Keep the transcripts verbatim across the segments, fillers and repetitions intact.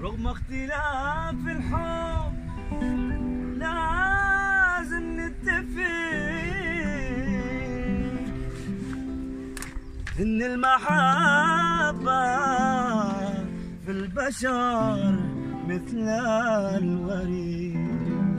رغم اختلاف الحب لازم نتفق إن المحبة في البشر مثل الوريد.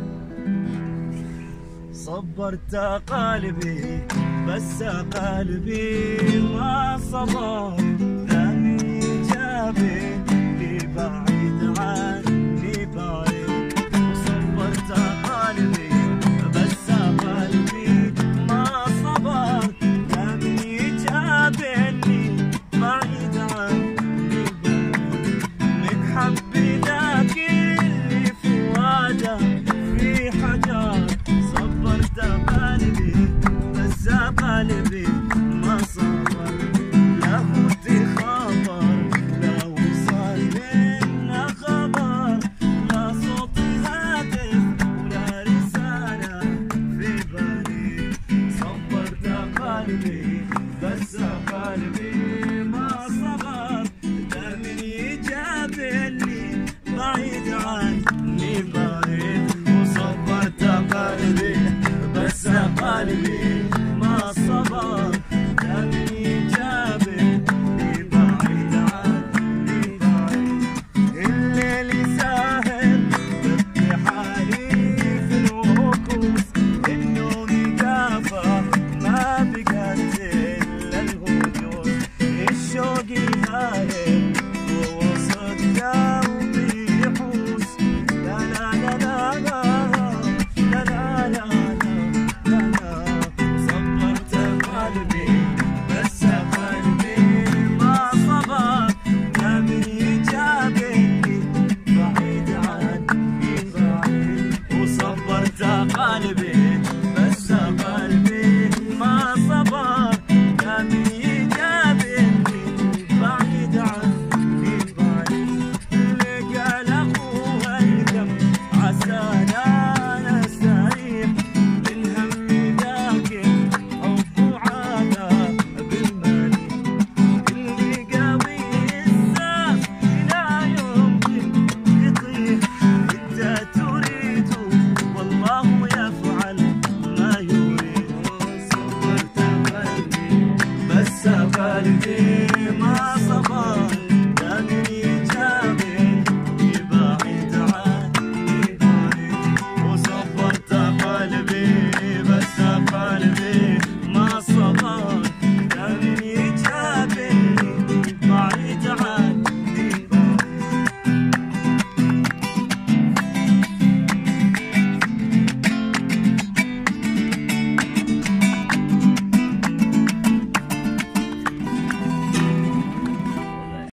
صبرت قلبي بس قلبي ما صبر، ثاني جابي لي بعيد عني بعيد. وصبرت قلبي بس قلبي ما صبر، ثاني جابي لي بعيد عني بعيد. من حبي ذاك اللي فؤاده في حجر. صبرت قلبي بس قلبي ما صبر، لا فوت خبر لا وصل منا خبر، لا صوت هاتف ولا رسالة في بالي. صبرت قلبي بس قلبي ما صبر، لا من يجابلني بعيد عني.